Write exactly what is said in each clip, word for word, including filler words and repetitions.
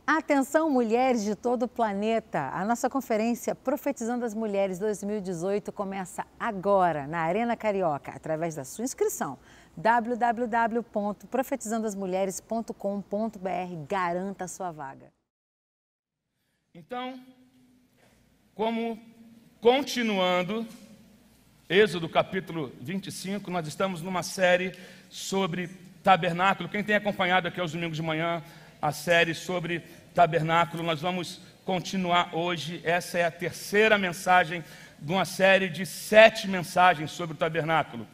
Atenção, mulheres de todo o planeta! A nossa conferência Profetizando as Mulheres dois mil e dezoito começa agora na Arena Carioca, através da sua inscrição. w w w ponto profetizando as mulheres ponto com ponto b r. Garanta a sua vaga. Então, como continuando, Êxodo capítulo vinte e cinco, nós estamos numa série sobre tabernáculo. Quem tem acompanhado aqui aos domingos de manhã a série sobre tabernáculo, nós vamos continuar hoje. Essa é a terceira mensagem de uma série de sete mensagens sobre o tabernáculo.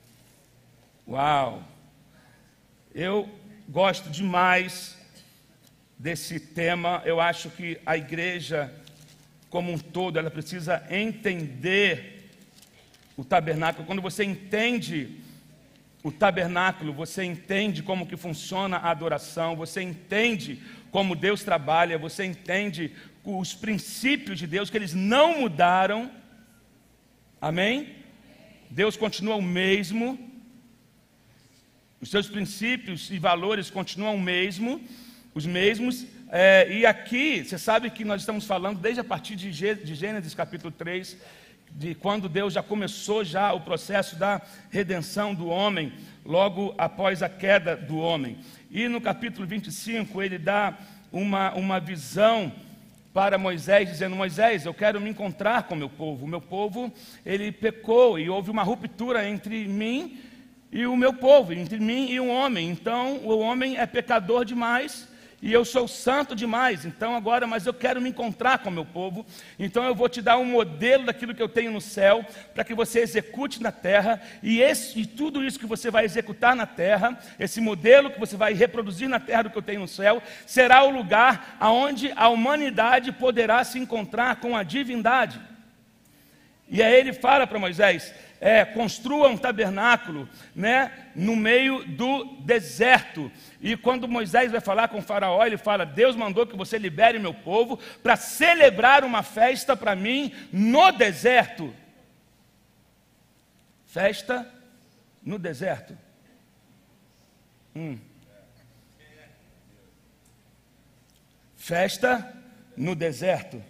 Uau! Eu gosto demais desse tema. Eu acho que a igreja como um todo, ela precisa entender o tabernáculo. Quando você entende o tabernáculo, você entende como que funciona a adoração, você entende como Deus trabalha, você entende os princípios de Deus, que eles não mudaram. Amém? Deus continua o mesmo, os seus princípios e valores continuam o mesmo, os mesmos. É, e aqui, você sabe que nós estamos falando desde a partir de Gênesis capítulo três, de quando Deus já começou já o processo da redenção do homem, logo após a queda do homem. E no capítulo vinte e cinco, ele dá uma, uma visão para Moisés, dizendo: Moisés, eu quero me encontrar com o meu povo. O meu povo, ele pecou e houve uma ruptura entre mim e o meu povo, entre mim e o homem. Então, o homem é pecador demais e eu sou santo demais. Então agora, mas eu quero me encontrar com o meu povo. Então eu vou te dar um modelo daquilo que eu tenho no céu, para que você execute na terra. E, esse, e tudo isso que você vai executar na terra, esse modelo que você vai reproduzir na terra do que eu tenho no céu, será o lugar aonde a humanidade poderá se encontrar com a divindade. E aí ele fala para Moisés: é, construa um tabernáculo, né, no meio do deserto. E quando Moisés vai falar com o faraó, ele fala: Deus mandou que você libere meu povo para celebrar uma festa para mim no deserto. Festa no deserto. Hum. Festa no deserto.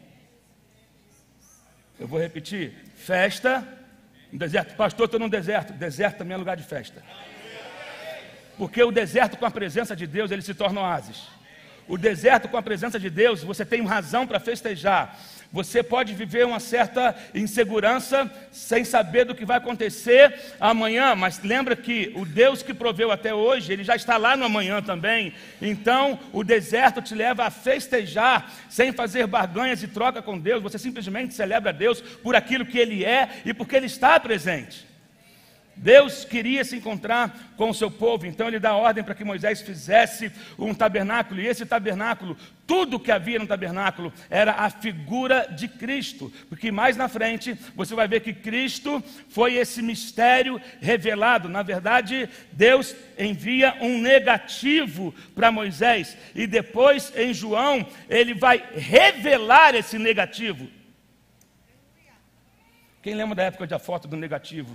Eu vou repetir: festa no deserto. Pastor, estou no deserto. Deserto também é lugar de festa. Porque o deserto com a presença de Deus, ele se torna oásis. O deserto com a presença de Deus, você tem razão para festejar. Você pode viver uma certa insegurança, sem saber do que vai acontecer amanhã, mas lembra que o Deus que proveu até hoje, ele já está lá no amanhã também. Então, o deserto te leva a festejar, sem fazer barganhas e troca com Deus. Você simplesmente celebra a Deus por aquilo que Ele é e porque Ele está presente. Deus queria se encontrar com o seu povo, então ele dá ordem para que Moisés fizesse um tabernáculo. E esse tabernáculo, tudo que havia no tabernáculo era a figura de Cristo, porque mais na frente você vai ver que Cristo foi esse mistério revelado. Na verdade, Deus envia um negativo para Moisés, e depois em João ele vai revelar esse negativo. Quem lembra da época da foto do negativo?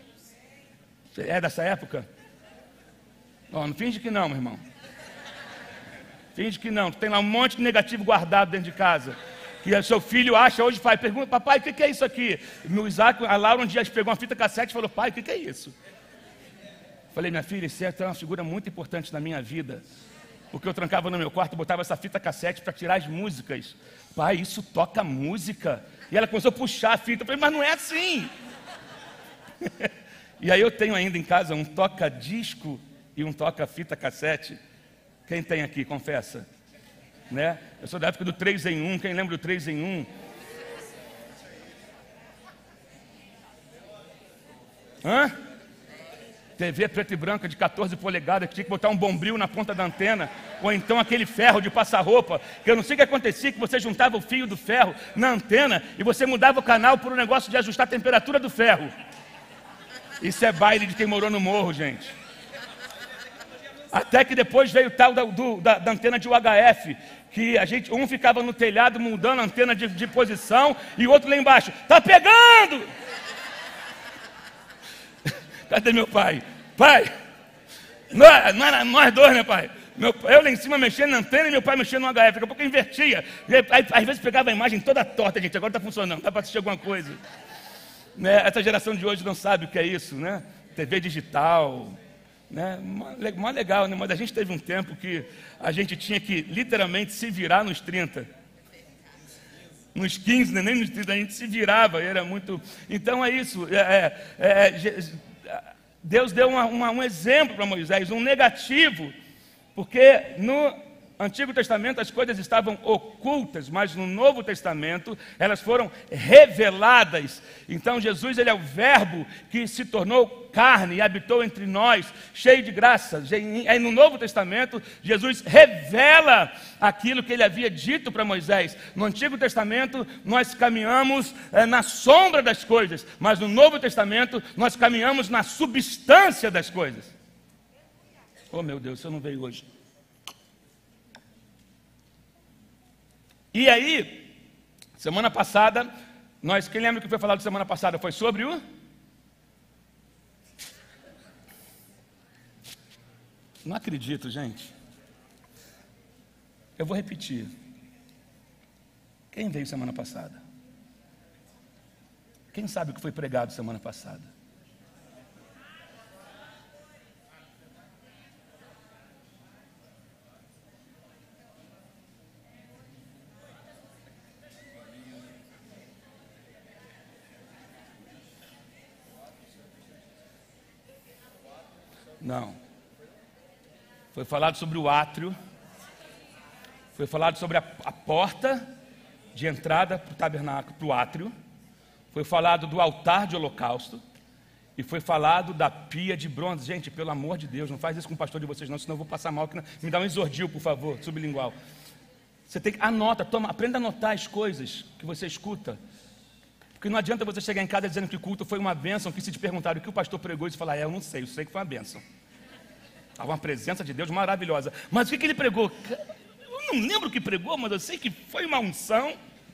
É dessa época? Oh, não finge que não, meu irmão. Finge que não. Tem lá um monte de negativo guardado dentro de casa, que o seu filho acha hoje, pai, pergunta: papai, o que é isso aqui? Meu Isaac, a Laura um dia pegou uma fita cassete e falou: pai, o que é isso? Falei: minha filha, isso é uma figura muito importante na minha vida, porque eu trancava no meu quarto e botava essa fita cassete para tirar as músicas. Pai, isso toca música. E ela começou a puxar a fita. Eu falei: mas não é assim. E aí eu tenho ainda em casa um toca-disco e um toca-fita cassete. Quem tem aqui, confessa? Né? Eu sou da época do três em um. Quem lembra do três em um? Hã? T V preta e branca de quatorze polegadas, que tinha que botar um bombril na ponta da antena, ou então aquele ferro de passar roupa, que eu não sei o que acontecia, que você juntava o fio do ferro na antena e você mudava o canal por um negócio de ajustar a temperatura do ferro. Isso é baile de quem morou no morro, gente. Até que depois veio o tal da, do, da, da antena de U H F, que a gente, um ficava no telhado mudando a antena de, de posição, e o outro lá embaixo: tá pegando! Cadê meu pai? Pai, nós, nós, nós dois, né, pai? Meu, eu lá em cima mexendo na antena e meu pai mexendo no H F. Daqui a pouco eu invertia. Aí, às vezes pegava a imagem toda torta, gente. Agora está funcionando, dá para assistir alguma coisa. Né? Essa geração de hoje não sabe o que é isso, né? T V digital, né? Mó legal, né? Mas a gente teve um tempo que a gente tinha que literalmente se virar nos trinta. Nos quinze, né? Nem nos trinta, a gente se virava, era muito... Então é isso, é, é, é, Deus deu uma, uma, um exemplo para Moisés, um negativo, porque no Antigo Testamento as coisas estavam ocultas, mas no Novo Testamento elas foram reveladas. Então Jesus, ele é o verbo que se tornou carne e habitou entre nós, cheio de graça. Aí no Novo Testamento Jesus revela aquilo que ele havia dito para Moisés. No Antigo Testamento nós caminhamos é, na sombra das coisas, mas no Novo Testamento nós caminhamos na substância das coisas. Oh meu Deus, isso não veio hoje. E aí, semana passada, nós, quem lembra que foi falado semana passada? Foi sobre o... Não acredito, gente. Eu vou repetir. Quem veio semana passada? Quem sabe o que foi pregado semana passada? Não. Foi falado sobre o átrio. Foi falado sobre a, a porta de entrada para o tabernáculo, para o átrio. Foi falado do altar de holocausto. E foi falado da pia de bronze. Gente, pelo amor de Deus, não faz isso com o pastor de vocês não, senão eu vou passar mal. Me dá um exordio, por favor, sublingual. Você tem que, anota, toma, aprenda a anotar as coisas que você escuta. Porque não adianta você chegar em casa dizendo que o culto foi uma bênção, que se te perguntaram o que o pastor pregou, e você falar, é, eu não sei, eu sei que foi uma bênção. Há uma presença de Deus maravilhosa. Mas o que, que ele pregou? Eu não lembro o que pregou, mas eu sei que foi uma unção.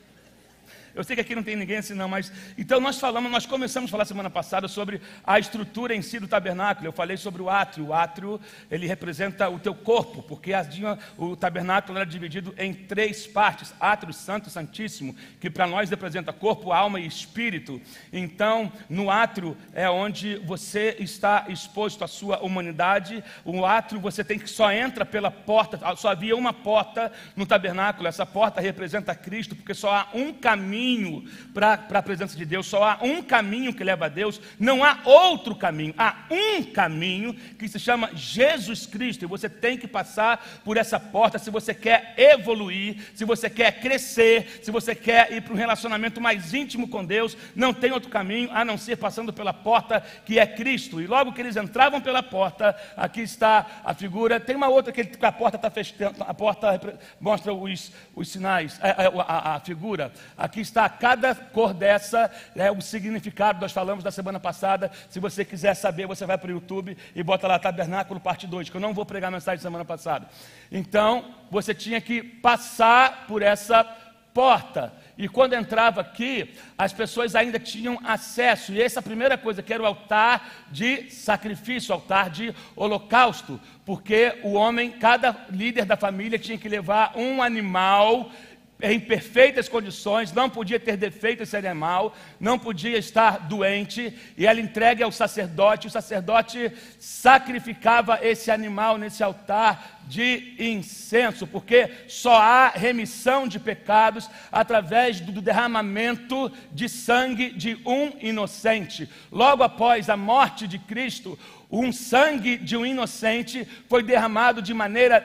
Eu sei que aqui não tem ninguém assim não, mas... Então nós falamos, nós começamos a falar semana passada sobre a estrutura em si do tabernáculo. Eu falei sobre o átrio. O átrio, ele representa o teu corpo, porque o tabernáculo era dividido em três partes. Átrio, santo, santíssimo, que para nós representa corpo, alma e espírito. Então, no átrio é onde você está exposto à sua humanidade. O átrio você tem que só entra pela porta, só havia uma porta no tabernáculo. Essa porta representa Cristo, porque só há um caminho para a presença de Deus, só há um caminho que leva a Deus, não há outro caminho, há um caminho que se chama Jesus Cristo, e você tem que passar por essa porta se você quer evoluir, se você quer crescer, se você quer ir para um relacionamento mais íntimo com Deus. Não tem outro caminho a não ser passando pela porta que é Cristo. E logo que eles entravam pela porta, aqui está a figura, tem uma outra que a porta está fechando, a porta mostra os, os sinais, a, a, a figura, aqui está. Cada cor dessa é o significado, nós falamos da semana passada. Se você quiser saber, você vai para o YouTube e bota lá Tabernáculo parte dois, que eu não vou pregar a mensagem da semana passada. Então, você tinha que passar por essa porta, e quando entrava aqui, as pessoas ainda tinham acesso, e essa é a primeira coisa, que era o altar de sacrifício, o altar de holocausto, porque o homem, cada líder da família tinha que levar um animal em perfeitas condições, não podia ter defeito esse animal, não podia estar doente, e ela entregue ao sacerdote. O sacerdote sacrificava esse animal nesse altar de incenso, porque só há remissão de pecados através do derramamento de sangue de um inocente. Logo após a morte de Cristo, um sangue de um inocente foi derramado de maneira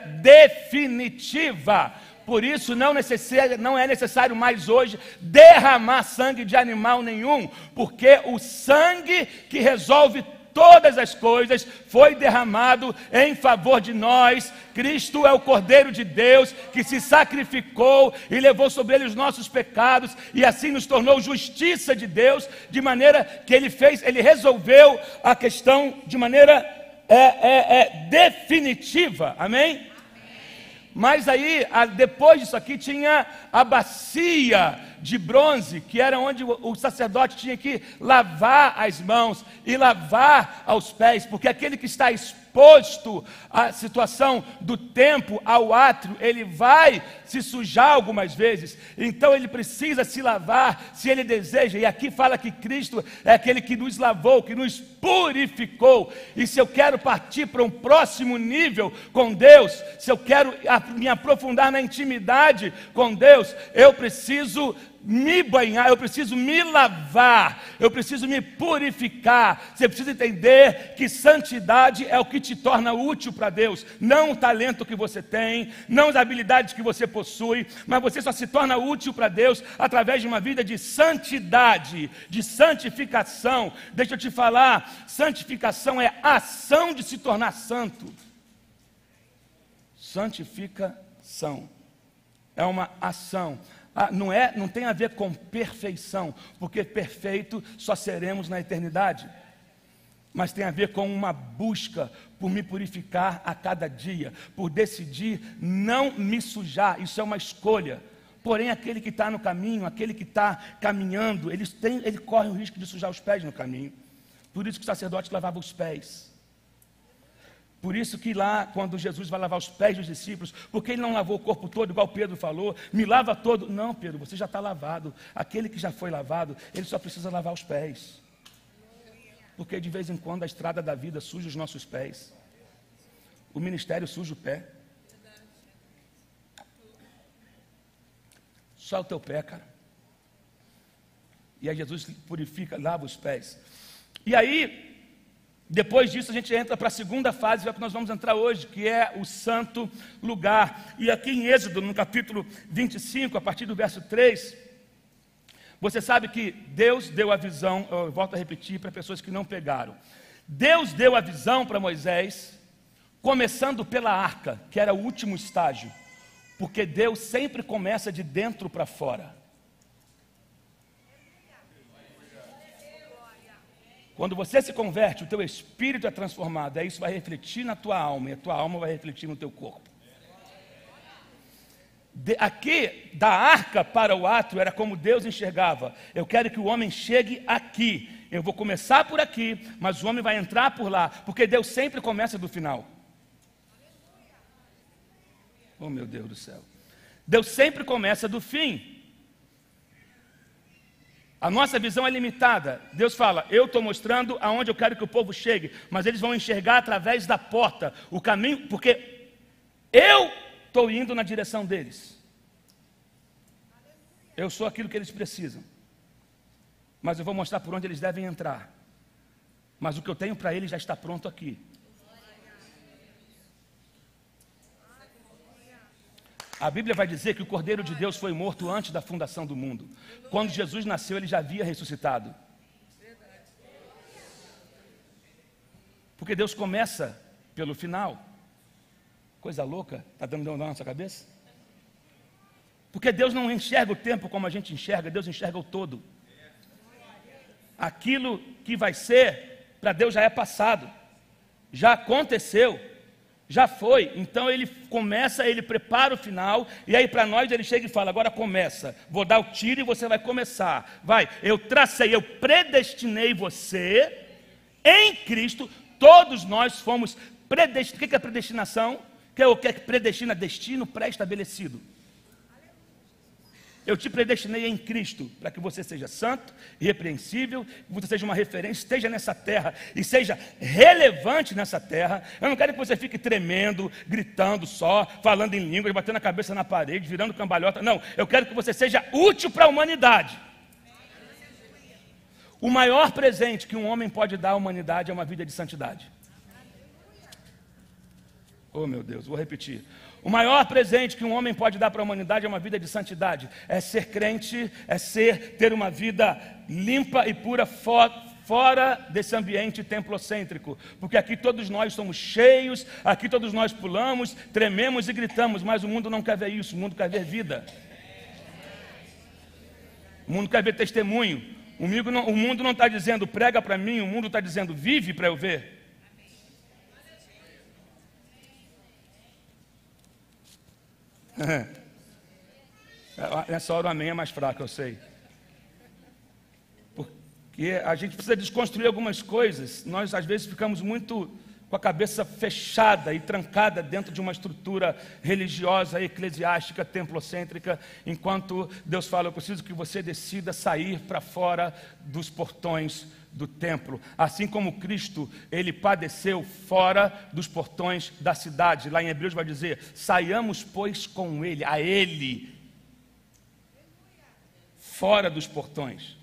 definitiva. Por isso não, não é necessário mais hoje derramar sangue de animal nenhum, porque o sangue que resolve todas as coisas foi derramado em favor de nós. Cristo é o Cordeiro de Deus que se sacrificou e levou sobre ele os nossos pecados, e assim nos tornou justiça de Deus, de maneira que ele fez, ele resolveu a questão de maneira é, é, é, definitiva. Amém? Mas aí, depois disso aqui, tinha a bacia de bronze, que era onde o sacerdote tinha que lavar as mãos e lavar aos pés, porque aquele que está exposto à situação do templo, ao átrio, ele vai se sujar algumas vezes, então ele precisa se lavar, se ele deseja, e aqui fala que Cristo é aquele que nos lavou, que nos purificou, e se eu quero partir para um próximo nível com Deus, se eu quero me aprofundar na intimidade com Deus, eu preciso me banhar, eu preciso me lavar, eu preciso me purificar. Você precisa entender que santidade é o que te torna útil para Deus, não o talento que você tem, não as habilidades que você possui, mas você só se torna útil para Deus através de uma vida de santidade, de santificação. Deixa eu te falar, santificação é ação de se tornar santo. Santificação é uma ação. Ah, não, é, não tem a ver com perfeição, porque perfeito só seremos na eternidade, mas tem a ver com uma busca por me purificar a cada dia, por decidir não me sujar. Isso é uma escolha. Porém, aquele que está no caminho, aquele que está caminhando, ele, tem, ele corre o risco de sujar os pés no caminho. Por isso que o sacerdote lavava os pés. Por isso que lá, quando Jesus vai lavar os pés dos discípulos, porque ele não lavou o corpo todo, igual Pedro falou, me lava todo. Não, Pedro, você já está lavado. Aquele que já foi lavado, ele só precisa lavar os pés. Porque de vez em quando a estrada da vida suja os nossos pés. O ministério suja o pé. Só o teu pé, cara. E aí Jesus purifica, lava os pés. E aí, depois disso a gente entra para a segunda fase, é que nós vamos entrar hoje, que é o santo lugar. E aqui em Êxodo, no capítulo vinte e cinco, a partir do verso três, você sabe que Deus deu a visão, eu volto a repetir para pessoas que não pegaram. Deus deu a visão para Moisés, começando pela arca, que era o último estágio, porque Deus sempre começa de dentro para fora. Quando você se converte, o teu espírito é transformado, aí isso vai refletir na tua alma, e a tua alma vai refletir no teu corpo. De, aqui, da arca para o átrio, era como Deus enxergava. Eu quero que o homem chegue aqui, eu vou começar por aqui, mas o homem vai entrar por lá, porque Deus sempre começa do final. Oh, meu Deus do céu. Deus sempre começa do fim. A nossa visão é limitada. Deus fala, eu estou mostrando aonde eu quero que o povo chegue, mas eles vão enxergar através da porta, o caminho, porque eu estou indo na direção deles. Eu sou aquilo que eles precisam, mas eu vou mostrar por onde eles devem entrar. Mas o que eu tenho para eles já está pronto aqui. A Bíblia vai dizer que o Cordeiro de Deus foi morto antes da fundação do mundo. Quando Jesus nasceu, ele já havia ressuscitado. Porque Deus começa pelo final. Coisa louca, está dando nó na nossa cabeça? Porque Deus não enxerga o tempo como a gente enxerga, Deus enxerga o todo. Aquilo que vai ser, para Deus já é passado, já aconteceu. Já foi, então ele começa, ele prepara o final, e aí para nós ele chega e fala, agora começa, vou dar o tiro e você vai começar, vai, eu tracei, eu predestinei você, em Cristo, todos nós fomos predestinados. O que é predestinação? Que é o que é predestina? Destino pré-estabelecido. Eu te predestinei em Cristo, para que você seja santo, irrepreensível, que você seja uma referência, esteja nessa terra e seja relevante nessa terra. Eu não quero que você fique tremendo, gritando só, falando em línguas, batendo a cabeça na parede, virando cambalhota. Não, eu quero que você seja útil para a humanidade. O maior presente que um homem pode dar à humanidade é uma vida de santidade. Oh, meu Deus, vou repetir. O maior presente que um homem pode dar para a humanidade é uma vida de santidade. É ser crente, é ser, ter uma vida limpa e pura fora, fora desse ambiente templocêntrico. Porque aqui todos nós somos cheios, aqui todos nós pulamos, trememos e gritamos, mas o mundo não quer ver isso, o mundo quer ver vida. O mundo quer ver testemunho. O mundo não está dizendo prega para mim, o mundo está dizendo vive para eu ver. Nessa hora o amém é mais fraco, eu sei. Porque a gente precisa desconstruir algumas coisas. Nós, às vezes, ficamos muito com a cabeça fechada e trancada dentro de uma estrutura religiosa, eclesiástica, templocêntrica, enquanto Deus fala, eu preciso que você decida sair para fora dos portões do templo. Assim como Cristo, ele padeceu fora dos portões da cidade. Lá em Hebreus vai dizer, saiamos, pois, com ele, a ele, fora dos portões.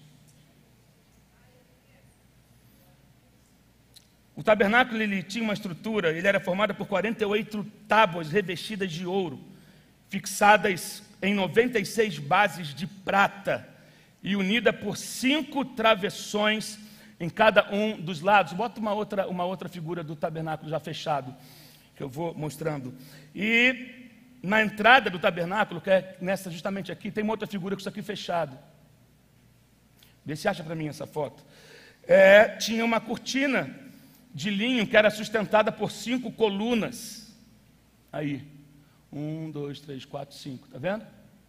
O tabernáculo ele tinha uma estrutura, ele era formado por quarenta e oito tábuas revestidas de ouro, fixadas em noventa e seis bases de prata e unida por cinco travessões em cada um dos lados. Bota uma outra, uma outra figura do tabernáculo já fechado, que eu vou mostrando. E na entrada do tabernáculo, que é nessa justamente aqui, tem uma outra figura com isso aqui fechado. Vê se acha para mim essa foto. É, tinha uma cortina de linho que era sustentada por cinco colunas. Aí, um, dois, três, quatro, cinco, tá vendo?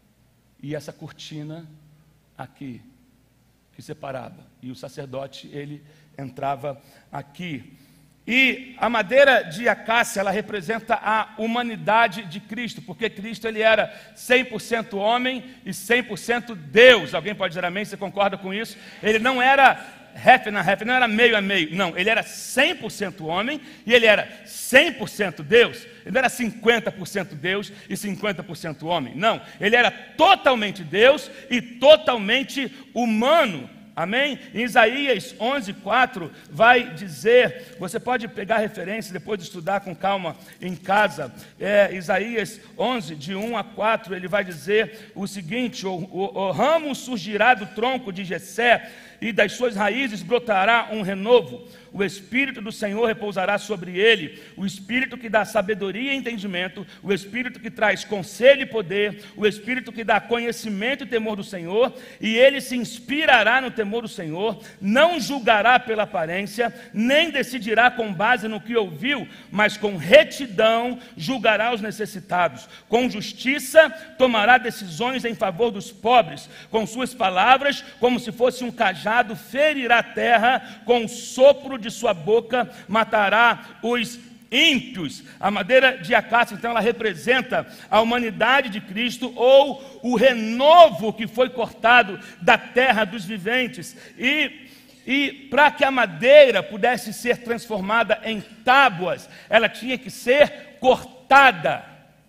E essa cortina aqui, que separava. E o sacerdote, ele entrava aqui. E a madeira de acácia, ela representa a humanidade de Cristo, porque Cristo, ele era cem por cento homem e cem por cento Deus. Alguém pode dizer amém? Você concorda com isso? Ele não era half na half, não era meio a meio, não, ele era cem por cento homem e ele era cem por cento Deus. Ele não era cinquenta por cento Deus e cinquenta por cento homem, não, ele era totalmente Deus e totalmente humano. Amém? Em Isaías onze, quatro vai dizer, você pode pegar a referência depois de estudar com calma em casa, é, Isaías onze, de um a quatro, ele vai dizer o seguinte, o, o, o ramo surgirá do tronco de Jessé, e das suas raízes brotará um renovo. O Espírito do Senhor repousará sobre ele, o Espírito que dá sabedoria e entendimento, o Espírito que traz conselho e poder, o Espírito que dá conhecimento e temor do Senhor, e ele se inspirará no temor do Senhor, não julgará pela aparência, nem decidirá com base no que ouviu, mas com retidão julgará os necessitados, com justiça tomará decisões em favor dos pobres, com suas palavras, como se fosse um cajado, ferirá a terra, com o sopro de sua boca matará os ímpios. A madeira de acácia, então, ela representa a humanidade de Cristo, ou o renovo que foi cortado da terra dos viventes. E, e para que a madeira pudesse ser transformada em tábuas, ela tinha que ser cortada.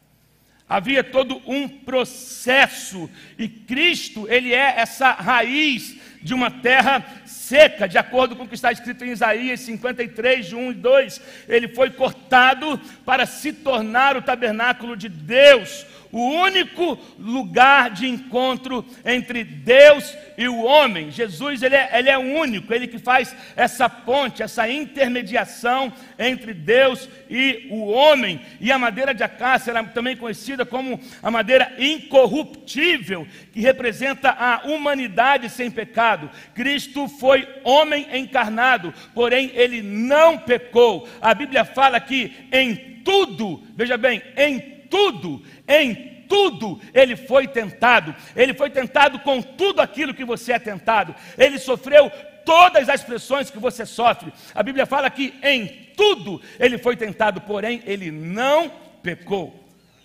Havia todo um processo, e Cristo, ele é essa raiz de uma terra seca, de acordo com o que está escrito em Isaías cinquenta e três, de um e dois, ele foi cortado para se tornar o tabernáculo de Deus, o único lugar de encontro entre Deus e o homem. Jesus, ele é, ele é o único, ele que faz essa ponte, essa intermediação entre Deus e o homem. E a madeira de acácia era também conhecida como a madeira incorruptível, que representa a humanidade sem pecado. Cristo foi homem encarnado, porém ele não pecou. A Bíblia fala que em tudo, veja bem, em tudo, em tudo ele foi tentado. Ele foi tentado com tudo aquilo que você é tentado. Ele sofreu todas as pressões que você sofre. A Bíblia fala que em tudo ele foi tentado, porém ele não pecou.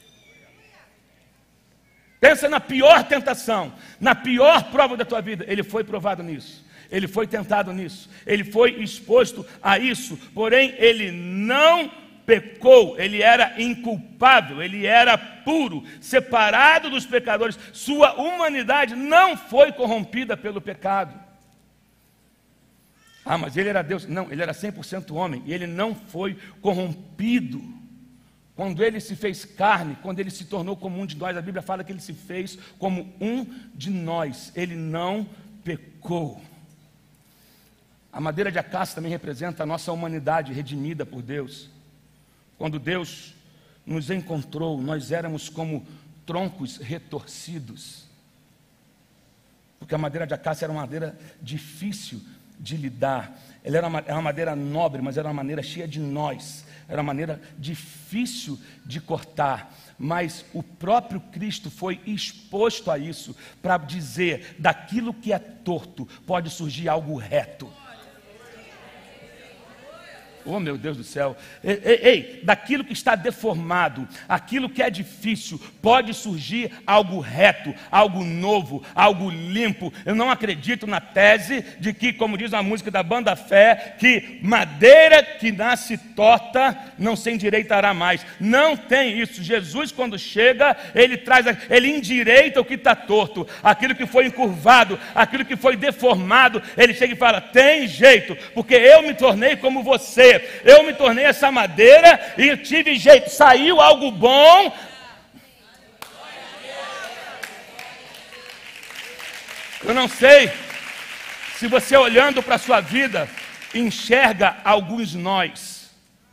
Pensa na pior tentação, na pior prova da tua vida. Ele foi provado nisso. Ele foi tentado nisso. Ele foi exposto a isso, porém ele não pecou. Ele era inculpável, ele era puro, separado dos pecadores. Sua humanidade não foi corrompida pelo pecado. Ah, mas ele era Deus. Não, ele era cem por cento homem, e ele não foi corrompido. Quando ele se fez carne, quando ele se tornou como um de nós, a Bíblia fala que ele se fez como um de nós. Ele não pecou. A madeira de acácia também representa a nossa humanidade redimida por Deus. Quando Deus nos encontrou, nós éramos como troncos retorcidos. Porque a madeira de acácia era uma madeira difícil de lidar. Ela era uma, era uma madeira nobre, mas era uma madeira cheia de nós. Era uma maneira difícil de cortar. Mas o próprio Cristo foi exposto a isso, para dizer, daquilo que é torto, pode surgir algo reto. Oh, meu Deus do céu. Ei, ei, ei, daquilo que está deformado, aquilo que é difícil, pode surgir algo reto, algo novo, algo limpo. Eu não acredito na tese de que, como diz a música da Banda Fé, que madeira que nasce torta não se endireitará mais. Não tem isso. Jesus, quando chega, ele traz, ele endireita o que está torto, aquilo que foi encurvado, aquilo que foi deformado. Ele chega e fala: tem jeito, porque eu me tornei como você. Eu me tornei essa madeira e tive jeito, saiu algo bom. Eu não sei se você, olhando para a sua vida, enxerga alguns nós.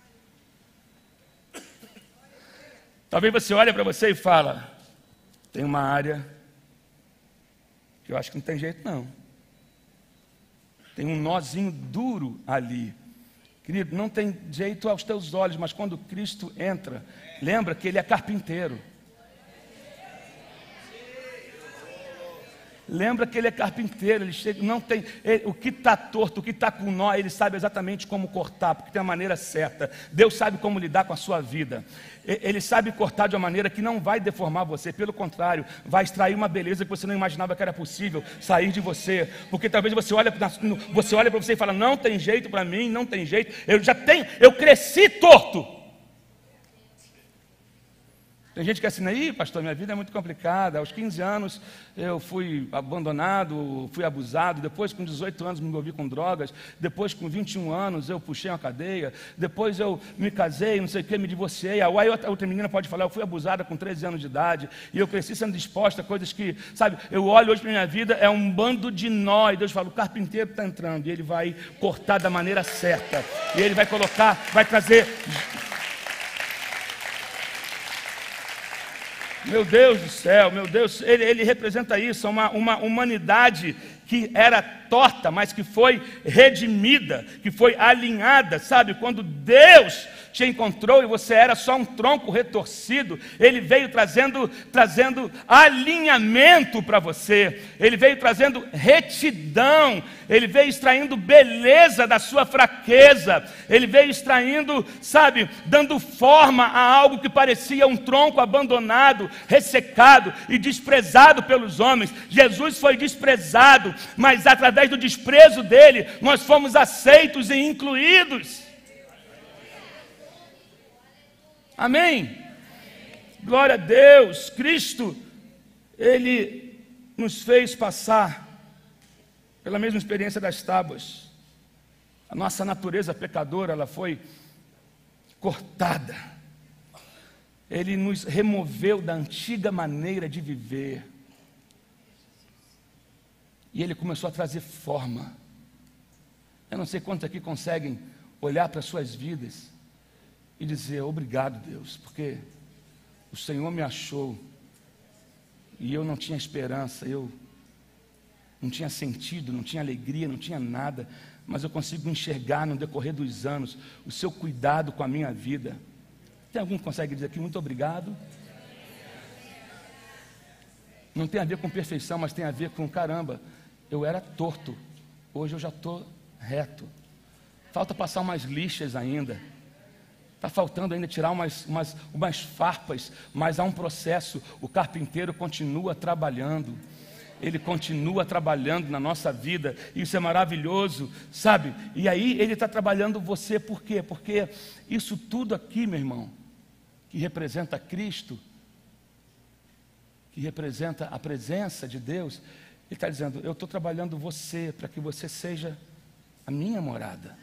Talvez você olhe para você e fala: tem uma área que eu acho que não tem jeito não. Tem um nozinho duro ali. Querido, não tem jeito aos teus olhos, mas quando Cristo entra, lembra que Ele é carpinteiro. Lembra que Ele é carpinteiro, Ele chega, não tem, ele, o que está torto, o que está com nó, Ele sabe exatamente como cortar, porque tem a maneira certa. Deus sabe como lidar com a sua vida. Ele sabe cortar de uma maneira que não vai deformar você, pelo contrário, vai extrair uma beleza que você não imaginava que era possível sair de você. Porque talvez você olhe para você olhe para você e fala: não tem jeito para mim, não tem jeito, eu já tenho, eu cresci torto. Tem gente que é assim: aí, pastor, minha vida é muito complicada. Aos quinze anos eu fui abandonado, fui abusado. Depois, com dezoito anos, me envolvi com drogas. Depois, com vinte e um anos, eu puxei uma cadeia. Depois, eu me casei, não sei o que, me divorciei. Aí outra, outra menina pode falar: eu fui abusada com treze anos de idade. E eu cresci sendo disposta a coisas que, sabe, eu olho hoje para a minha vida, é um bando de nó. E Deus fala: o carpinteiro está entrando. E Ele vai cortar da maneira certa. E Ele vai colocar, vai trazer... Meu Deus do céu, meu Deus, ele, ele representa isso, uma, uma humanidade que era torta, mas que foi redimida, que foi alinhada, sabe? Quando Deus te encontrou e você era só um tronco retorcido, Ele veio trazendo, trazendo alinhamento para você, Ele veio trazendo retidão, Ele veio extraindo beleza da sua fraqueza, Ele veio extraindo, sabe, dando forma a algo que parecia um tronco abandonado, ressecado e desprezado pelos homens. Jesus foi desprezado, mas através do desprezo dele, nós fomos aceitos e incluídos. Amém? Glória a Deus. Cristo, Ele nos fez passar pela mesma experiência das tábuas. A nossa natureza pecadora, ela foi cortada. Ele nos removeu da antiga maneira de viver. E Ele começou a trazer forma. Eu não sei quantos aqui conseguem olhar para as suas vidas e dizer: obrigado, Deus, porque o Senhor me achou e eu não tinha esperança, eu não tinha sentido, não tinha alegria, não tinha nada, mas eu consigo enxergar no decorrer dos anos o seu cuidado com a minha vida. Tem alguém que consegue dizer aqui: muito obrigado? Não tem a ver com perfeição, mas tem a ver com: caramba, eu era torto, hoje eu já estou reto. Falta passar umas lixas ainda. Está faltando ainda tirar umas, umas, umas farpas, mas há um processo. O carpinteiro continua trabalhando. Ele continua trabalhando na nossa vida. Isso é maravilhoso, sabe? E aí Ele está trabalhando você. Por quê? Porque isso tudo aqui, meu irmão, que representa Cristo, que representa a presença de Deus, Ele está dizendo: eu estou trabalhando você para que você seja a minha morada.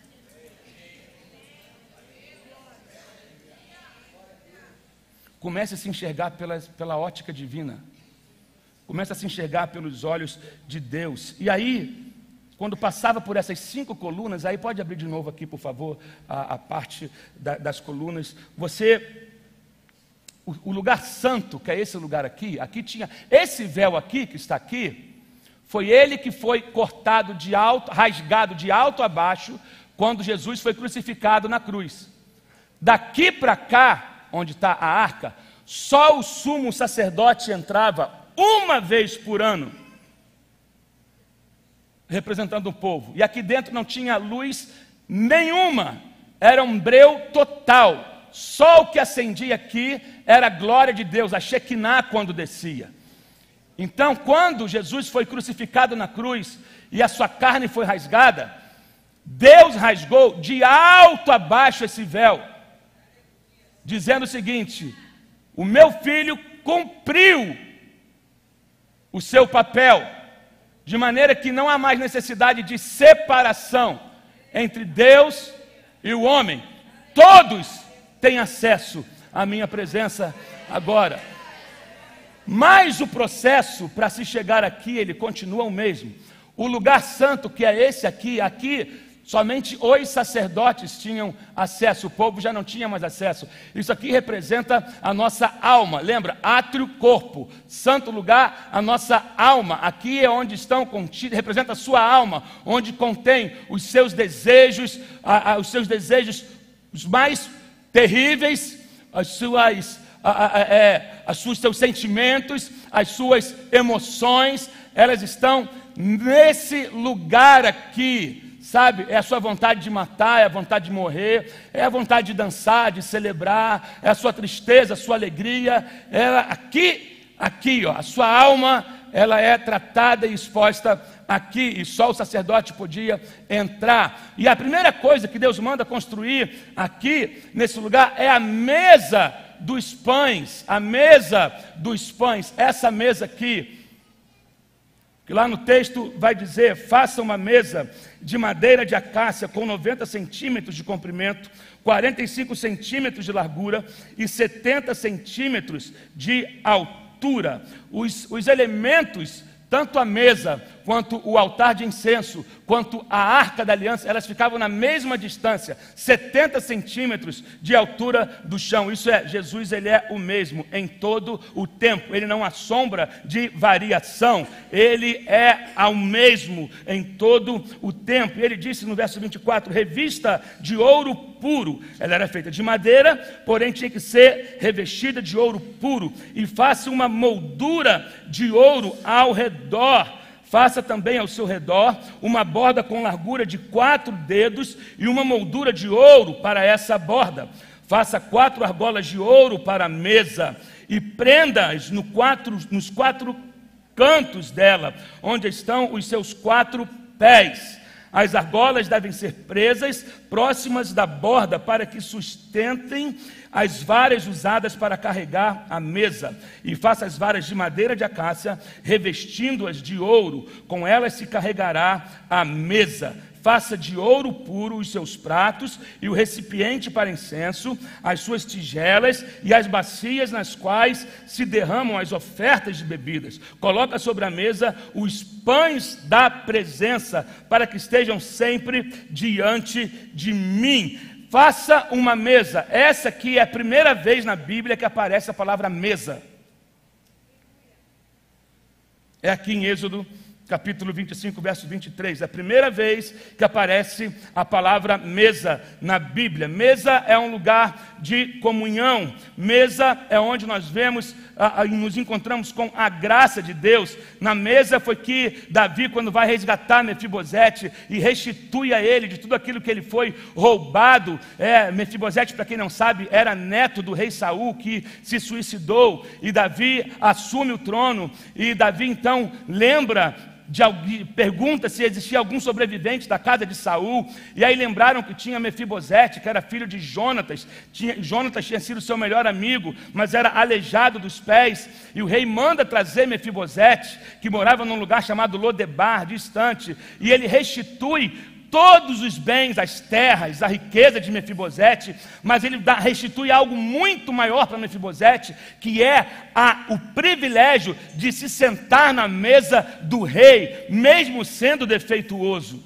Comece a se enxergar pela, pela ótica divina. Comece a se enxergar pelos olhos de Deus. E aí, quando passava por essas cinco colunas, aí pode abrir de novo aqui, por favor, a, a parte da, das colunas. Você, o, o lugar santo, que é esse lugar aqui, aqui tinha, esse véu aqui, que está aqui, Foi ele que foi cortado de alto, rasgado de alto a baixo, quando Jesus foi crucificado na cruz. Daqui para cá, onde está a arca, só o sumo sacerdote entrava uma vez por ano, representando o povo. E aqui dentro não tinha luz nenhuma, era um breu total. Só o que acendia aqui era a glória de Deus, a Shekinah quando descia. Então, quando Jesus foi crucificado na cruz e a sua carne foi rasgada, Deus rasgou de alto a baixo esse véu, dizendo o seguinte: o meu filho cumpriu o seu papel, de maneira que não há mais necessidade de separação entre Deus e o homem. Todos têm acesso à minha presença agora. Mas o processo para se chegar aqui, ele continua o mesmo. O lugar santo, que é esse aqui, aqui somente os sacerdotes tinham acesso, o povo já não tinha mais acesso. Isso aqui representa a nossa alma, lembra? Átrio, corpo, santo lugar, a nossa alma. Aqui é onde estão contidos, representa a sua alma, onde contém os seus desejos, a, a, os seus desejos os mais terríveis, as suas, a, a, é, as suas, seus sentimentos, as suas emoções, elas estão nesse lugar aqui. Sabe, é a sua vontade de matar, é a vontade de morrer, é a vontade de dançar, de celebrar, é a sua tristeza, a sua alegria. Ela, aqui, aqui, ó, a sua alma, ela é tratada e exposta aqui, e só o sacerdote podia entrar. E a primeira coisa que Deus manda construir aqui, nesse lugar, é a mesa dos pães, a mesa dos pães, essa mesa aqui, que lá no texto vai dizer: faça uma mesa de madeira de acácia com noventa centímetros de comprimento, quarenta e cinco centímetros de largura e setenta centímetros de altura. Os, os elementos, tanto a mesa, quanto o altar de incenso, quanto a arca da aliança, elas ficavam na mesma distância, setenta centímetros de altura do chão. Isso é, Jesus, ele é o mesmo em todo o tempo, ele não assombra de variação, ele é ao mesmo em todo o tempo. E ele disse no verso vinte e quatro, revista de ouro puro. Ela era feita de madeira, porém tinha que ser revestida de ouro puro, e faça uma moldura de ouro ao redor. Faça também ao seu redor uma borda com largura de quatro dedos e uma moldura de ouro para essa borda. Faça quatro argolas de ouro para a mesa e prenda-as no quatro, nos quatro cantos dela, onde estão os seus quatro pés. As argolas devem ser presas próximas da borda para que sustentem as varas usadas para carregar a mesa. E faça as varas de madeira de acácia, revestindo-as de ouro. Com elas se carregará a mesa. Faça de ouro puro os seus pratos e o recipiente para incenso, as suas tigelas e as bacias nas quais se derramam as ofertas de bebidas. Coloca sobre a mesa os pães da presença, para que estejam sempre diante de mim. Faça uma mesa. Essa aqui é a primeira vez na Bíblia que aparece a palavra mesa. É aqui em Êxodo capítulo vinte e cinco, verso vinte e três, é a primeira vez que aparece a palavra mesa na Bíblia. Mesa é um lugar de comunhão, mesa é onde nós vemos e nos encontramos com a graça de Deus. Na mesa foi que Davi, quando vai resgatar Mefibosete e restitui a ele de tudo aquilo que ele foi roubado. É, Mefibosete, para quem não sabe, era neto do rei Saul, que se suicidou, e Davi assume o trono, e Davi então lembra de alguém, pergunta se existia algum sobrevivente da casa de Saul, e aí lembraram que tinha Mefibosete, que era filho de Jonatas. Tinha, Jonatas tinha sido seu melhor amigo, mas era aleijado dos pés, e o rei manda trazer Mefibosete, que morava num lugar chamado Lodebar, distante, e ele restitui todos os bens, as terras, a riqueza de Mefibosete, mas ele dá, restitui algo muito maior para Mefibosete, que é a, o privilégio de se sentar na mesa do rei, mesmo sendo defeituoso.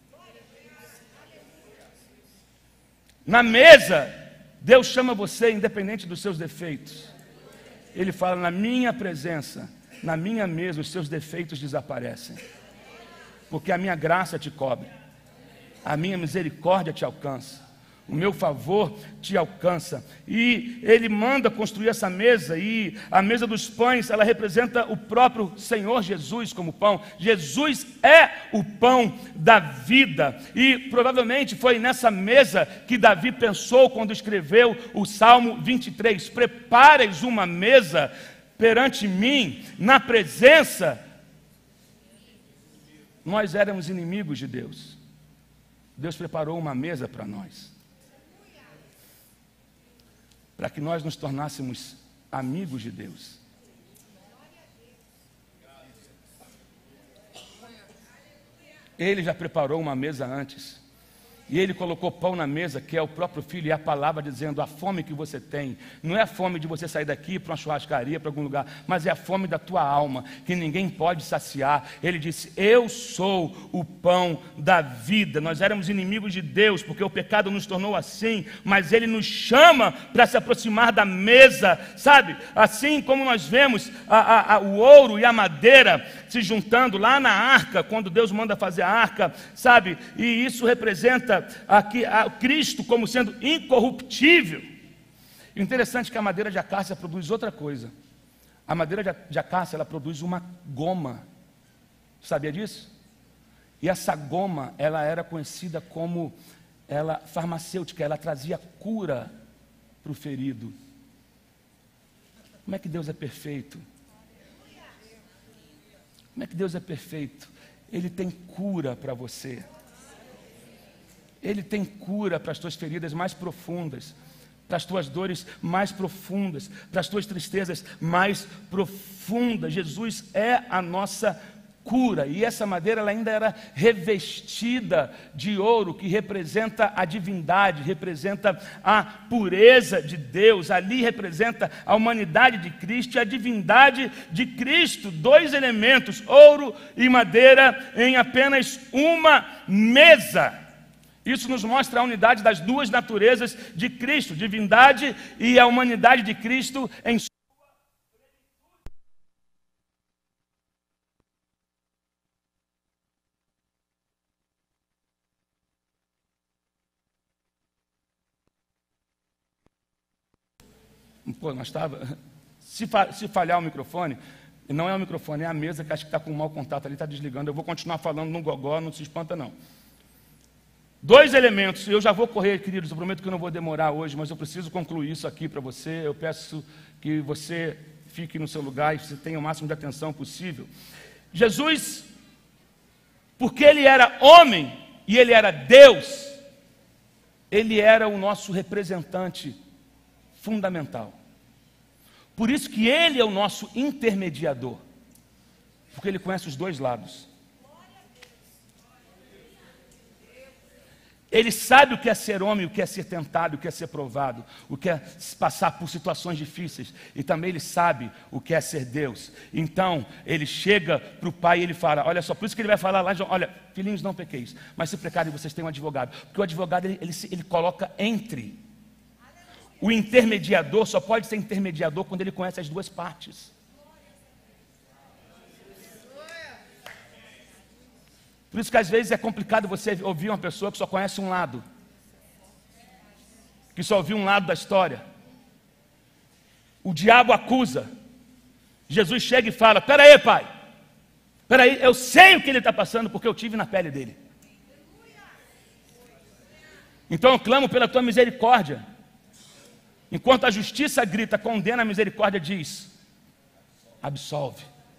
Na mesa, Deus chama você independente dos seus defeitos. Ele fala: na minha presença na minha mesa os seus defeitos desaparecem. Porque a minha graça te cobre, a minha misericórdia te alcança, o meu favor te alcança. E ele manda construir essa mesa, e a mesa dos pães, ela representa o próprio Senhor Jesus como pão. Jesus é o pão da vida, e provavelmente foi nessa mesa que Davi pensou quando escreveu o Salmo vinte e três: prepares uma mesa perante mim, na presença. Nós éramos inimigos de Deus, Deus preparou uma mesa para nós, para que nós nos tornássemos amigos de Deus. Ele já preparou uma mesa antes. E ele colocou pão na mesa, que é o próprio Filho, e a palavra dizendo: a fome que você tem, não é a fome de você sair daqui para uma churrascaria, para algum lugar, mas é a fome da tua alma, que ninguém pode saciar. Ele disse: eu sou o pão da vida. Nós éramos inimigos de Deus, porque o pecado nos tornou assim, mas ele nos chama para se aproximar da mesa, sabe? Assim como nós vemos a, a, a, o ouro e a madeira se juntando lá na arca, quando Deus manda fazer a arca, sabe? E isso representa aqui a Cristo como sendo incorruptível. E o interessante é que a madeira de acácia produz outra coisa. A madeira de acácia, ela produz uma goma. Sabia disso? E essa goma, ela era conhecida como ela farmacêutica, ela trazia cura para o ferido. Como é que Deus é perfeito? Como é que Deus é perfeito? Ele tem cura para você. Ele tem cura para as tuas feridas mais profundas, para as tuas dores mais profundas, para as tuas tristezas mais profundas. Jesus é a nossa cura. E essa madeira, ela ainda era revestida de ouro, que representa a divindade, representa a pureza de Deus. Ali representa a humanidade de Cristo e a divindade de Cristo. Dois elementos, ouro e madeira, em apenas uma mesa. Isso nos mostra a unidade das duas naturezas de Cristo, divindade e a humanidade de Cristo em sua Pô, nós estava se, fa... se falhar o microfone, não é o microfone, é a mesa que acho que está com um mau contato ali, está desligando. Eu vou continuar falando no gogó, não se espanta não. Dois elementos, eu já vou correr, queridos, eu prometo que eu não vou demorar hoje, mas eu preciso concluir isso aqui para você. Eu peço que você fique no seu lugar e você tenha o máximo de atenção possível. Jesus, porque ele era homem e ele era Deus, ele era o nosso representante fundamental. Por isso que ele é o nosso intermediador, porque ele conhece os dois lados. Ele sabe o que é ser homem, o que é ser tentado, o que é ser provado, o que é passar por situações difíceis. E também ele sabe o que é ser Deus. Então, ele chega para o pai e ele fala, olha só, por isso que ele vai falar lá, olha, filhinhos, não pequeis, mas se pecarem vocês têm um advogado. Porque o advogado, ele, ele, ele coloca entre. O intermediador só pode ser intermediador quando ele conhece as duas partes. Por isso que às vezes é complicado você ouvir uma pessoa que só conhece um lado, que só ouviu um lado da história. O diabo acusa. Jesus chega e fala, espera aí, pai, espera aí, eu sei o que ele está passando porque eu tive na pele dele. Então eu clamo pela tua misericórdia. Enquanto a justiça grita, condena, a misericórdia diz, absolve.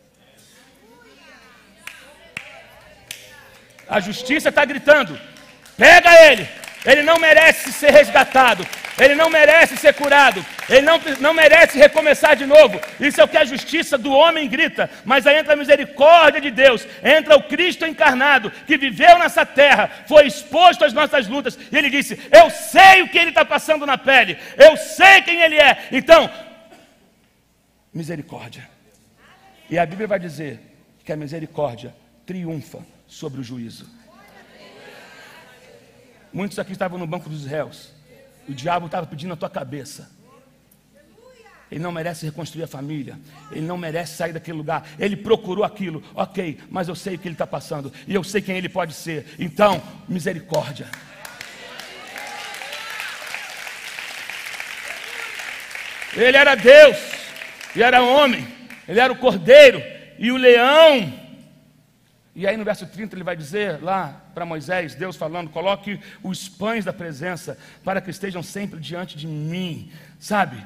A justiça está gritando, pega ele, ele não merece ser resgatado, ele não merece ser curado, ele não, não merece recomeçar de novo. Isso é o que a justiça do homem grita, mas aí entra a misericórdia de Deus, entra o Cristo encarnado, que viveu nessa terra, foi exposto às nossas lutas, e ele disse, eu sei o que ele está passando na pele, eu sei quem ele é, então, misericórdia. E a Bíblia vai dizer que a misericórdia triunfa sobre o juízo. Muitos aqui estavam no banco dos réus. O diabo estava pedindo a tua cabeça. Ele não merece reconstruir a família. Ele não merece sair daquele lugar. Ele procurou aquilo. Ok, mas eu sei o que ele está passando. E eu sei quem ele pode ser. Então, misericórdia. Ele era Deus. E era homem. Ele era o cordeiro. E o leão. E aí no verso trinta ele vai dizer lá para Moisés, Deus falando, coloque os pães da presença para que estejam sempre diante de mim. Sabe?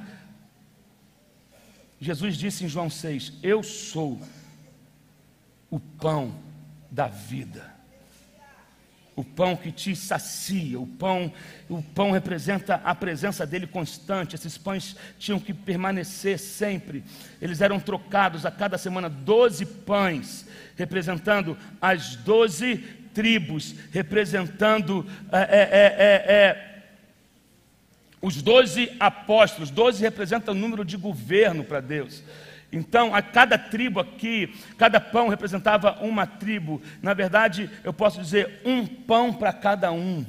Jesus disse em João seis, eu sou o pão da vida. O pão que te sacia, o pão, o pão representa a presença dele constante. Esses pães tinham que permanecer sempre. Eles eram trocados a cada semana, doze pães, representando as doze tribos, representando é, é, é, é, os doze apóstolos. Doze representa o número de governo para Deus. Então, a cada tribo aqui, cada pão representava uma tribo. Na verdade, eu posso dizer, um pão para cada um.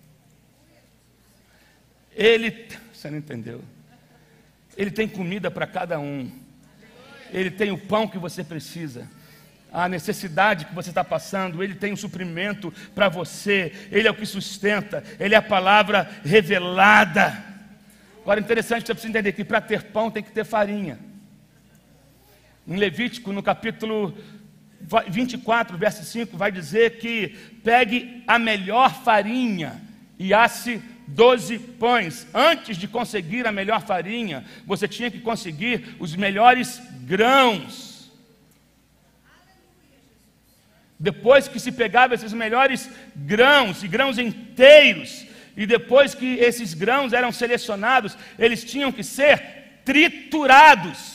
Ele, você não entendeu? Ele tem comida para cada um. Ele tem o pão que você precisa. A necessidade que você está passando, Ele tem o suprimento para você. Ele é o que sustenta. Ele é a palavra revelada. Agora, interessante, você precisa entender que para ter pão tem que ter farinha. Em Levítico, no capítulo vinte e quatro, verso cinco, vai dizer que pegue a melhor farinha e asse doze pães. Antes de conseguir a melhor farinha, você tinha que conseguir os melhores grãos. Depois que se pegava esses melhores grãos, e grãos inteiros, e depois que esses grãos eram selecionados, eles tinham que ser triturados.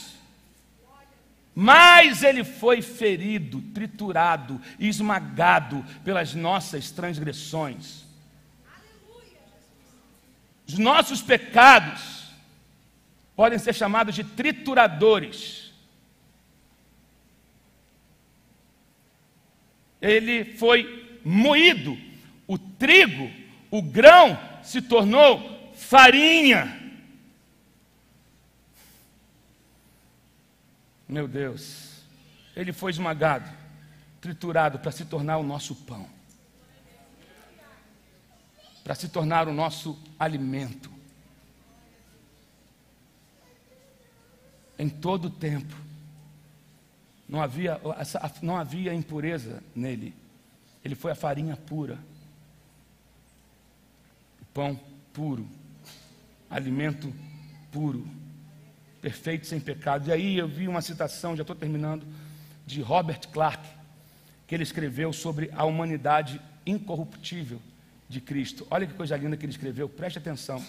Mas ele foi ferido, triturado, esmagado pelas nossas transgressões. Os nossos pecados podem ser chamados de trituradores. Ele foi moído, o trigo, o grão se tornou farinha. Meu Deus, ele foi esmagado, triturado para se tornar o nosso pão, para se tornar o nosso alimento. Em todo o tempo, não havia, não havia impureza nele, ele foi a farinha pura, o pão puro, alimento puro, perfeito, sem pecado. E aí eu vi uma citação, já estou terminando, de Robert Clark, que ele escreveu sobre a humanidade incorruptível de Cristo. Olha que coisa linda que ele escreveu, preste atenção.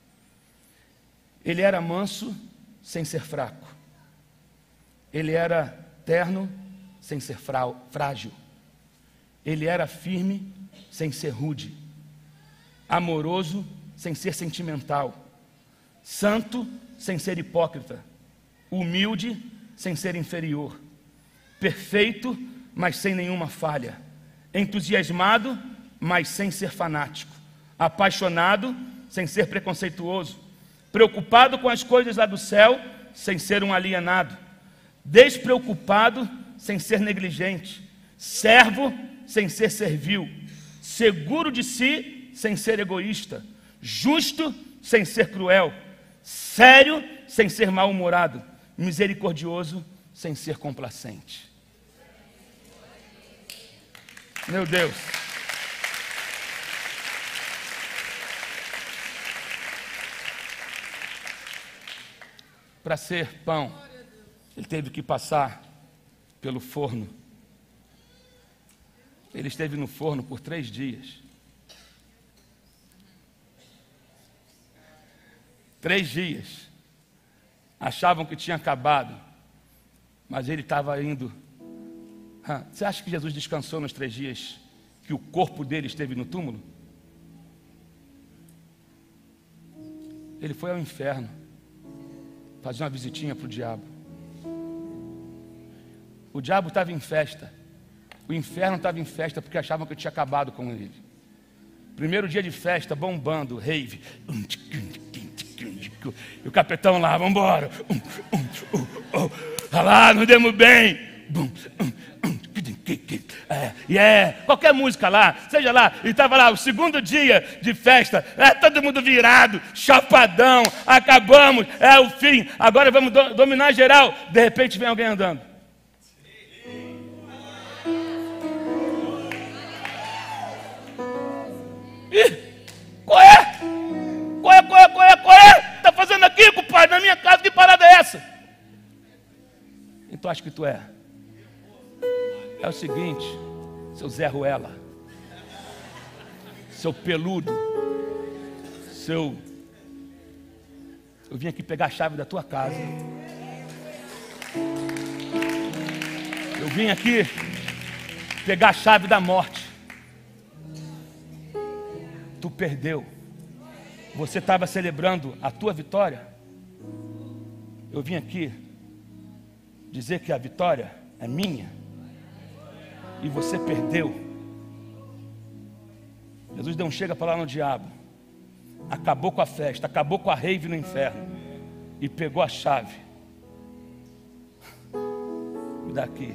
Ele era manso sem ser fraco. Ele era terno sem ser frágil. Ele era firme sem ser rude. Amoroso sem ser sentimental. Santo sem ser hipócrita, humilde sem ser inferior, perfeito, mas sem nenhuma falha, entusiasmado, mas sem ser fanático, apaixonado, sem ser preconceituoso, preocupado com as coisas lá do céu, sem ser um alienado, despreocupado, sem ser negligente, servo, sem ser servil, seguro de si, sem ser egoísta, justo, sem ser cruel, sério, sem ser mal-humorado, misericordioso, sem ser complacente. Meu Deus. Para ser pão, ele teve que passar pelo forno. Ele esteve no forno por três dias. Três dias. Achavam que tinha acabado, mas ele estava indo. Ah, você acha que Jesus descansou nos três dias que o corpo dele esteve no túmulo? Ele foi ao inferno fazer uma visitinha para o diabo. O diabo estava em festa. O inferno estava em festa porque achavam que eu tinha acabado com ele. Primeiro dia de festa, bombando, rave. E o capitão lá, vamos embora. Um, um, um, um. Olha lá, nos demos bem. Um, um, um. É, e é, qualquer música lá, seja lá, e estava lá o segundo dia de festa, é, todo mundo virado, chapadão, acabamos, é o fim, agora vamos do, dominar geral. De repente vem alguém andando. Ih, qual é? Qual é, qual é, qual é, qual é? Está fazendo aqui, compadre, na minha casa, que parada é essa? E tu acha que tu é? É o seguinte, seu Zé Ruela, seu peludo, seu... Eu vim aqui pegar a chave da tua casa. Eu vim aqui pegar a chave da morte. Tu perdeu. Você estava celebrando a tua vitória. Eu vim aqui dizer que a vitória é minha. E você perdeu. Jesus deu um chega para lá no diabo. Acabou com a festa, acabou com a rave no inferno. E pegou a chave. Me dá aqui.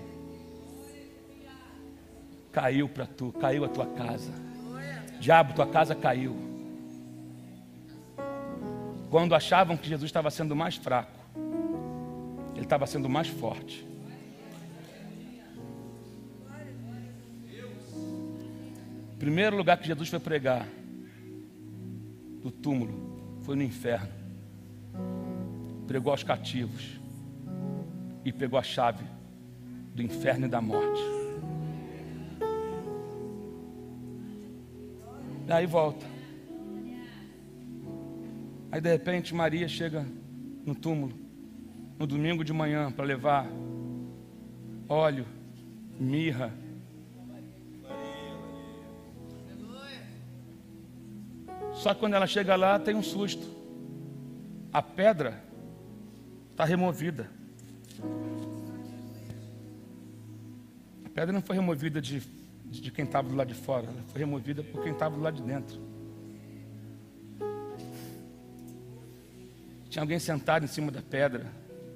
Caiu para tu, caiu a tua casa. Diabo, tua casa caiu. Quando achavam que Jesus estava sendo mais fraco, ele estava sendo mais forte. Primeiro lugar que Jesus foi pregar do túmulo foi no inferno. Pregou aos cativos e pegou a chave do inferno e da morte. E aí volta. Aí de repente Maria chega no túmulo no domingo de manhã para levar óleo, mirra. Só que quando ela chega lá, tem um susto. A pedra está removida. A pedra não foi removida de, de quem estava do lado de fora. Ela foi removida por quem estava do lado de dentro. Tinha alguém sentado em cima da pedra.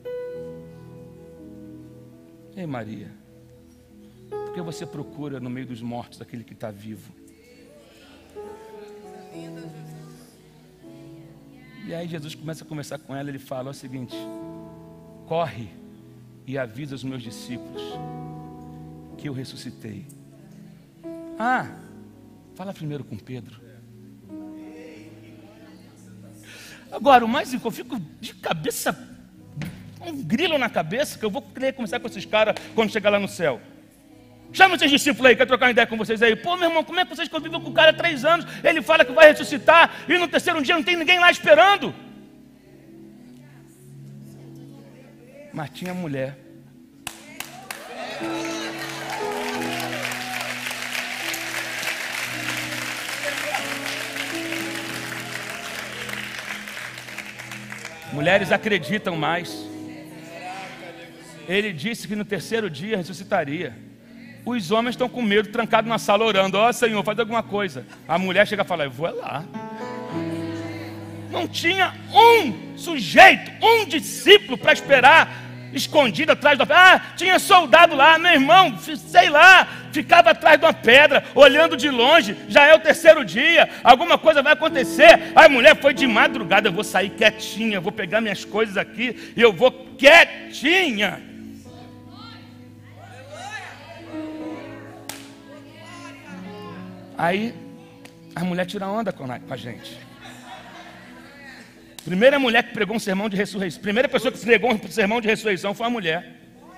Ei, Maria, por que você procura no meio dos mortos aquele que está vivo? E aí Jesus começa a conversar com ela. Ele fala o seguinte: corre e avisa os meus discípulos que eu ressuscitei. Ah, fala primeiro com Pedro. Agora, o mais eu fico de cabeça, um grilo na cabeça, que eu vou querer conversar com esses caras quando chegar lá no céu. Chama esses discípulos aí, quer trocar uma ideia com vocês aí. Pô, meu irmão, como é que vocês convivem com o cara há três anos? Ele fala que vai ressuscitar e no terceiro dia não tem ninguém lá esperando. Mas tinha mulher. Mulheres acreditam mais. Ele disse que no terceiro dia ressuscitaria. Os homens estão com medo, trancados na sala orando. Ó, Senhor, faz alguma coisa. A mulher chega a falar: eu vou lá. Não tinha um sujeito, um discípulo para esperar, escondido atrás da pedra. Ah, tinha soldado lá, meu irmão, sei lá, ficava atrás de uma pedra, olhando de longe. Já é o terceiro dia, alguma coisa vai acontecer. A mulher foi de madrugada: eu vou sair quietinha, vou pegar minhas coisas aqui e eu vou quietinha. Aí a mulher tira onda com a gente. Primeira mulher que pregou um sermão de ressurreição, primeira pessoa que pregou um sermão de ressurreição foi a mulher.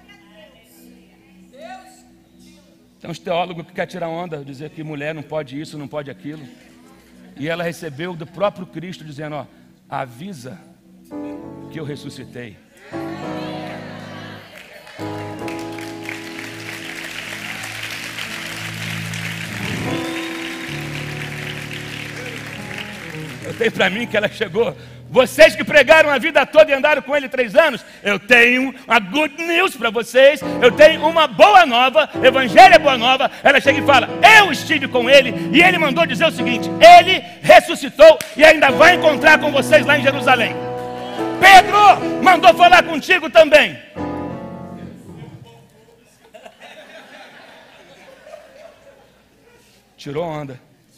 Tem uns teólogos que querem tirar onda, dizer que mulher não pode isso, não pode aquilo. E ela recebeu do próprio Cristo dizendo: ó, avisa que eu ressuscitei. Eu tenho para mim que ela chegou. Vocês que pregaram a vida toda e andaram com ele três anos, eu tenho uma good news para vocês. Eu tenho uma boa nova. Evangelho é boa nova. Ela chega e fala: eu estive com ele e ele mandou dizer o seguinte: ele ressuscitou e ainda vai encontrar com vocês lá em Jerusalém. Pedro mandou falar contigo também. Tirou onda.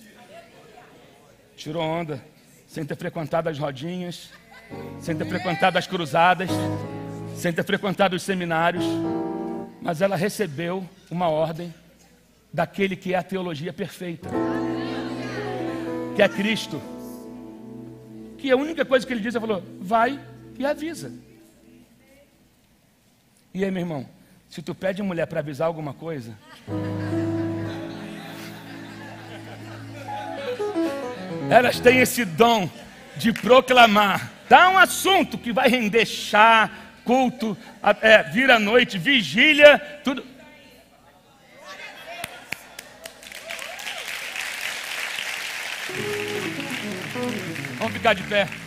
Tirou onda. Sem ter frequentado as rodinhas, sem ter frequentado as cruzadas, sem ter frequentado os seminários. Mas ela recebeu uma ordem daquele que é a teologia perfeita, que é Cristo. Que a única coisa que ele diz, ele falou, vai e avisa. E aí, meu irmão, se tu pede mulher para avisar alguma coisa, elas têm esse dom de proclamar. Tá um assunto que vai render chá, culto, é, vira noite, vigília, tudo. Vamos ficar de pé.